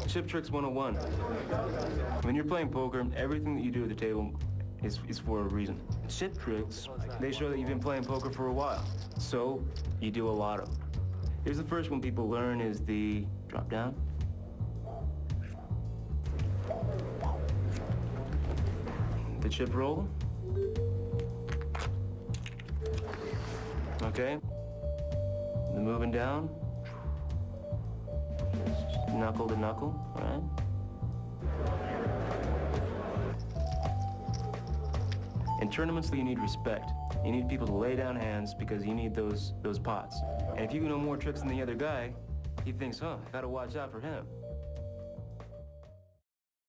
Chiptricks 101. When you're playing poker, everything that you do at the table is for a reason. Chiptricks, they show that you've been playing poker for a while. So, you do a lotto. Here's the first one people learn is the drop down. The chip roll. Okay. The moving down. Knuckle to knuckle, all right? In tournaments, you need respect. You need people to lay down hands because you need those pots. And if you know more tricks than the other guy, he thinks, huh, I gotta watch out for him.